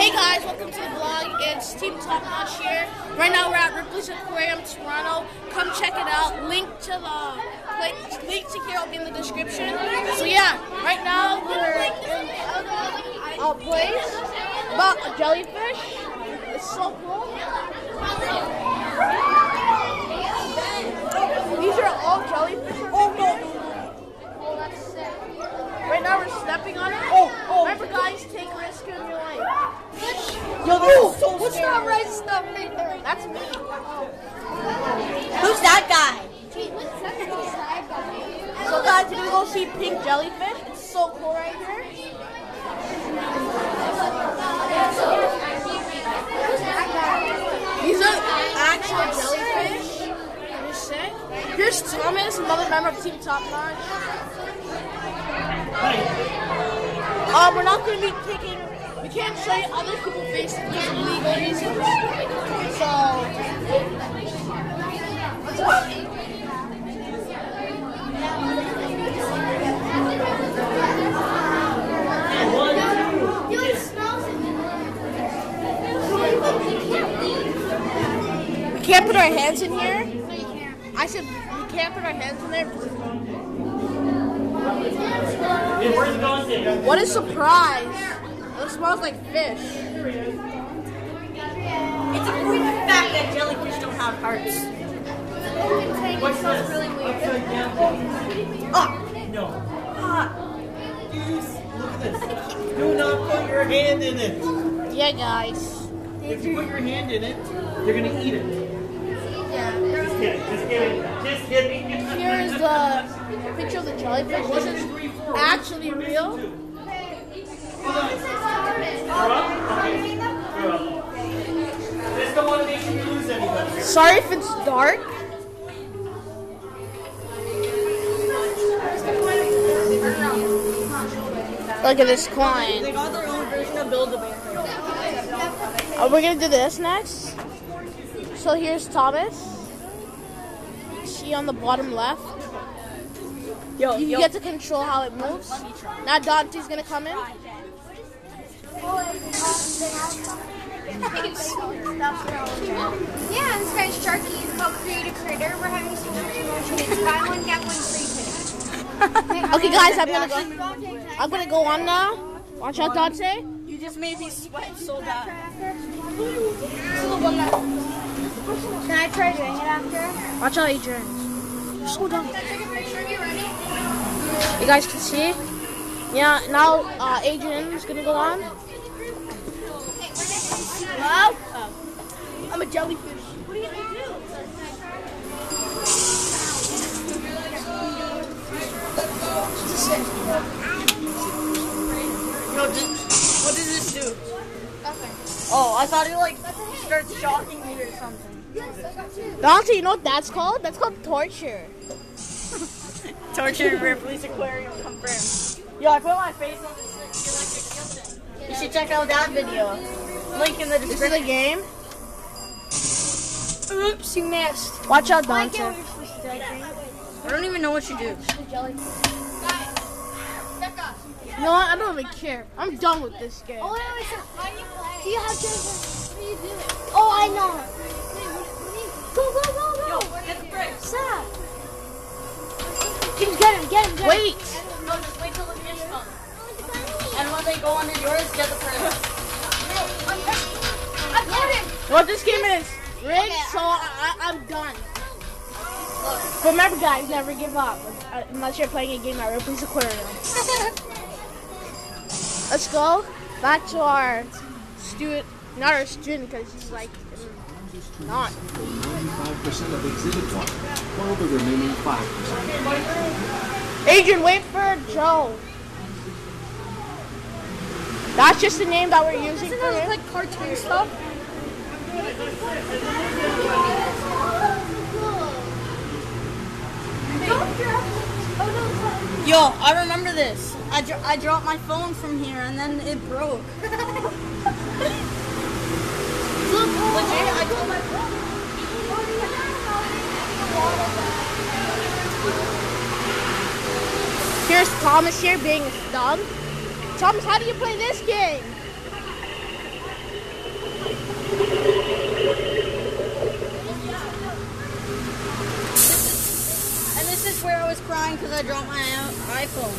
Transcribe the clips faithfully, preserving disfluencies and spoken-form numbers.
Hey guys, welcome to the vlog. It's Team Top Notch here. Right now we're at Ripley's Aquarium, Toronto. Come check it out. Link to the link to here will be in the description. So yeah, right now we're in a place about a jellyfish. It's so cool. These are all jellyfish. Oh no! Oh, that's sick. Right now we're stepping on it. Oh, oh. Remember guys, take risk in your life. Yo, this is so What's scary. that red stuff right there? That's me. Who's that guy? So guys, we're gonna go see pink jellyfish. It's so cool right here. These are actual jellyfish. They're sick. Here's Thomas, another member of Team Top Notch. Uh, we're not gonna be taking. We can't show you other people's faces because of legal reasons. So, let's go. We can't put our hands in here. I said we can't put our hands in there. What a surprise! It smells like fish. It's a proven fact that jellyfish don't have hearts. What's this? Really weird. Ah! No. Ah! Look at this. Do not put your hand in it. Yeah, guys. If you put your hand in it, you're gonna eat it. Yeah. Just kidding. Just kidding. Just kidding. Here is the picture of the jellyfish. This is actually real. Grow up. Okay. Grow up. Just don't want to make sure you lose anybody. Sorry if it's dark. Look at this coin. They got their own version of Build-A-Bear. Oh, we're gonna do this next. So here's Thomas. See on the bottom left. Yo, You yo. get to control how it moves. Now Dante's gonna come in. Yeah, this guy's Sharky. It's called Create a Critter. We're having some promotion. It's buy one, get one free today. Okay, guys, I'm gonna go. I'm gonna go on now. Watch out, Dante. You just made me sweat so bad. Can I try doing it after? Watch out, Adrian. You're so dumb. Can I take a picture of you ready? You guys can see. Yeah, now uh, Adrian is gonna go on. Wow. I'm a jellyfish. What are you gonna do? Yo, just, what does this do? Oh, I thought it like starts shocking me or something. Dante, you know what that's called? That's called torture. Torture Ripley's Aquarium confirmed. Yo, I put my face on this electric eel thing. You should check out that video. Link in the This is description. a game. Oops, you missed. Watch out, I get Dante. what you're supposed to do, I think. I don't even know what you do. You know what? I don't even care. I'm done with this game. Oh, wait, wait, so how do you play? Do you have to... What do you do? Oh, I know. Go, go, go, go. Yo, get the bricks. Stop. Get him, get him, get him. Wait. No, just wait till the fish come. And when they go under yours, get the bricks. I got him. What this game is rigged, so I, I, I'm done. But remember, guys, never give up uh, unless you're playing a game at Ripley's Aquarium. Let's go back to our student, not our student, because he's like not. ninety-five percent of Exhibit one, while the remaining five percent. Adrian, wait for Joe. That's just the name that we're using Doesn't for that look him. like cartoon stuff? Yo, I remember this. I, dro I dropped my phone from here and then it broke. Look, legit, I dropped my phone. Here's Thomas here being dumb. Thomas, how do you play this game? phone.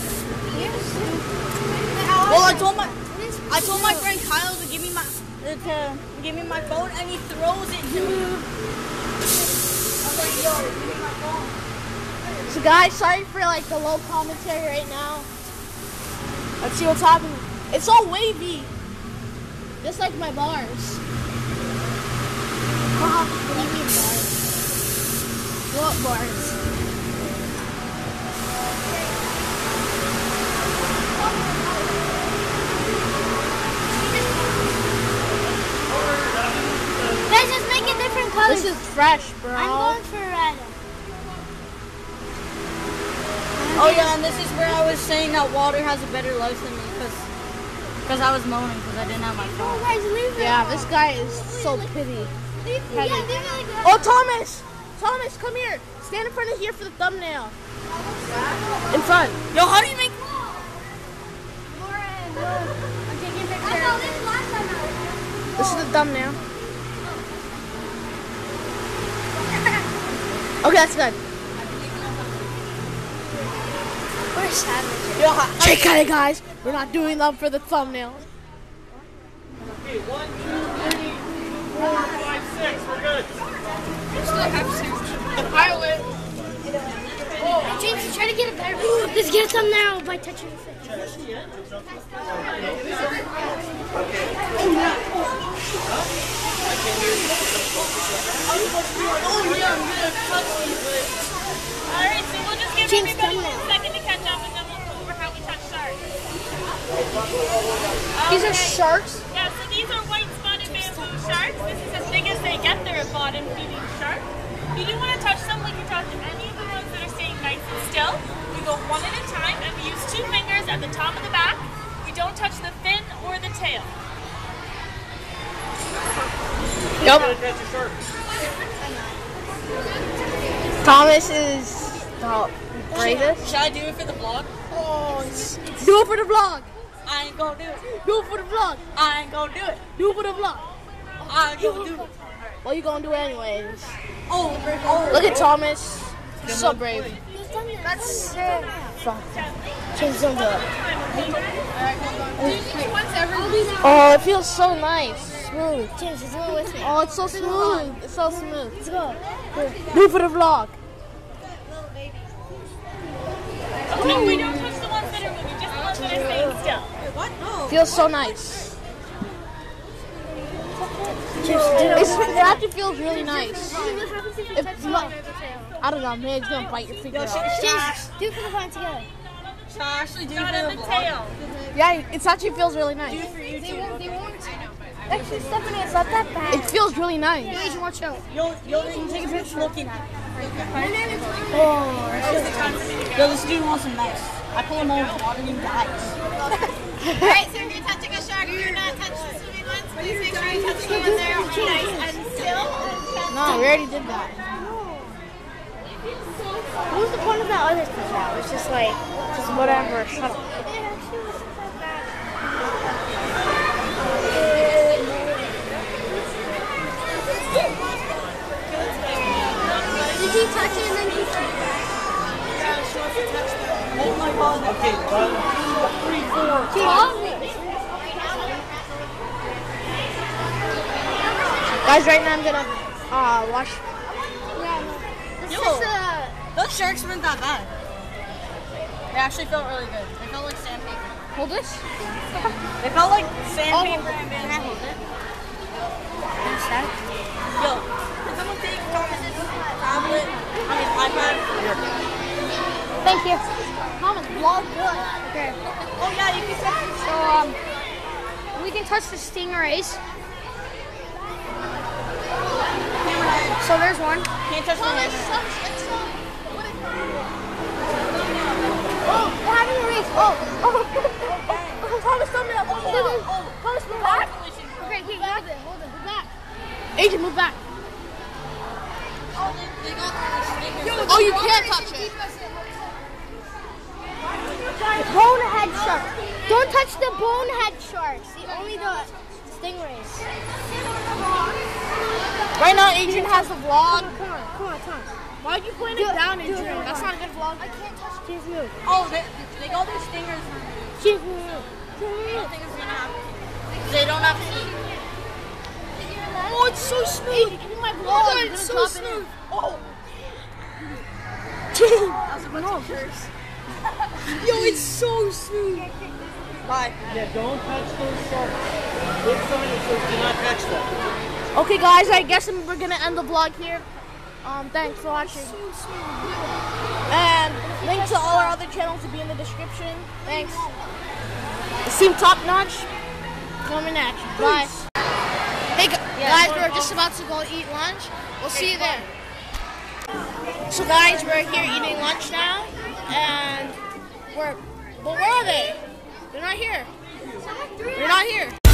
Well, I told my I told my friend Kyle to give me my uh, to give me my phone, and he throws it to me. I'm like, yo, give me my phone. So guys, sorry for like the low commentary right now. Let's see what's happening. It's all wavy, just like my bars. What do you mean bars? What bars? Let's just make it different colors. This is fresh, bro. I'm going for red. Oh yeah, and this is where I was saying that water has a better life than me because because I was moaning because I didn't have my Oh, phone. guys, leave it. Yeah, this guy is so pity. Leave, yeah, leave it like that. Oh, Thomas! Thomas, come here. Stand in front of here for the thumbnail. In front. Yo, how do you make? Lauren, look. I'm taking a picture. I saw this last time I was This is the thumbnail. Okay, that's good. We're savages. Yo, how, Check out it, guys. We're not doing them for the thumbnail. Okay, one, two, three, four, five, six. We're good. James, try to get a better. Let's get a thumbnail by touching the face. oh yeah, I'm gonna touch these. Alright, so we'll just give James, everybody thumbnail. one second to catch up and then we'll go over how we touch sharks. These are Okay. sharks. Yeah, so these are white spotted bamboo sharks. This is as big as they get. They're a bottom feeding shark. If you do want to touch them, we can touch any of the ones that are staying nice and still. We go one at a time and we use two fingers at the top of the back. We don't touch the fin or the tail. Yep. That's a shark. Thomas is the bravest. Should I do it for the vlog? Oh, do it for the vlog. I ain't gonna do it. Do it for the vlog. I ain't gonna do it. Do it for the vlog. I ain't gonna do it. Well, you gonna do it anyways. Oh, oh. Look at Thomas. He's so brave. That's Fuck. James, don't do it. I'll Oh, it feels so nice. Smooth. James, just do it with me. Oh, it's so smooth. It's so smooth. Let's go. Do it for the vlog. No, we don't touch the ones that are moving, just the ones that are staying still. What? No. Feels so nice. James, do it. It's, it actually feels really nice. What happens if you If touch not- the tail? I don't know, man. It's gonna bite your finger Yo, off. should, should, I, James, do it for the fun together. should I actually do it Not for on the the vlog? tail. Yeah, it actually feels really nice. Do it for YouTube. They won't. Actually, Stephanie, it's not that bad. It feels really nice. James, watch out. Yo, yo, you can take a picture looking at it. Oh, Yo, this dude wants some nice. I pull him over, water, and he dies. Alright, so if you're touching a shark, you're not touching the swimming ones. Please make sure you touch the ones that are nice and still. No, we already did that. what was the point of that other stuff out? It's just like, Just whatever. Shut up. it actually wasn't that bad. Did you touch it and then you Oh my god. Okay, one, three, four. Guys, right now I'm gonna uh, wash. This Yo. is a... Those sharks weren't that bad. They actually felt really good. They felt like sandpaper. Hold this. They felt like sandpaper and then I hold it. Yo, can someone take Thomas's tablet? I mean iPad. Thank you. Thomas, vlog good. Okay. Oh yeah, you can touch So, um, we can touch the stingrays. So there's one. Can't touch the hammer. Oh, we're having a race. Oh, oh. Thomas, thumbnail. Thumbnail. Thomas, move back. Okay, okay, hold it, hold it, move back. Agent, move back. Oh, you can't touch it. Bonehead shark. Don't touch the bonehead sharks. See, only the stingrays. Right now, Adrian has the vlog. Come on, come on, come on. Why'd you point it down and drink? That's not a good vlog. I can't touch cheese move. Oh, they, they got their stingers. Cheese move. I don't think it's gonna happen. They don't have teeth. Oh, it's so smooth. Give me my vlog. Oh, It's so drop it smooth. in. Oh. I was about to curse. Yo, it's so smooth. Bye. Yeah, don't touch those sharks. Big sign that says do not touch them. Okay, guys, I guess we're gonna end the vlog here. Um, thanks for watching. And link to all our other channels will be in the description. Thanks. It's Team Top Notch. Coming at you. Bye. Hey gu- guys, we're just about to go eat lunch. We'll see you there. So guys, we're here eating lunch now, and we're. But where are they? They're not here. They're not here.